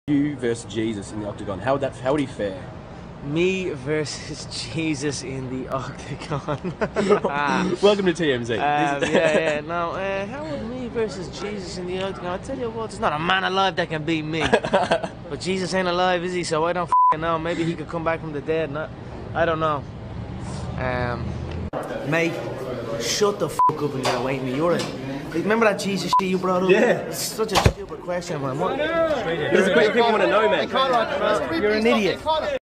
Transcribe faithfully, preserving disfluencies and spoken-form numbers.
You versus Jesus in the octagon. How would that? How would he fare? Me versus Jesus in the octagon. Welcome to T M Z. Um, yeah, yeah. No, uh, how would me versus Jesus in the octagon? I tell you what, there's not a man alive that can beat me. But Jesus ain't alive, is he? So I don't f***ing know. Maybe he could come back from the dead. Not, I don't know. Um, mate, shut the f*** up and get away from me. You're a, remember that Jesus shit you brought up? Yeah. It's such a stupid question, man. What? There's a quick people want to know, man. You're an idiot.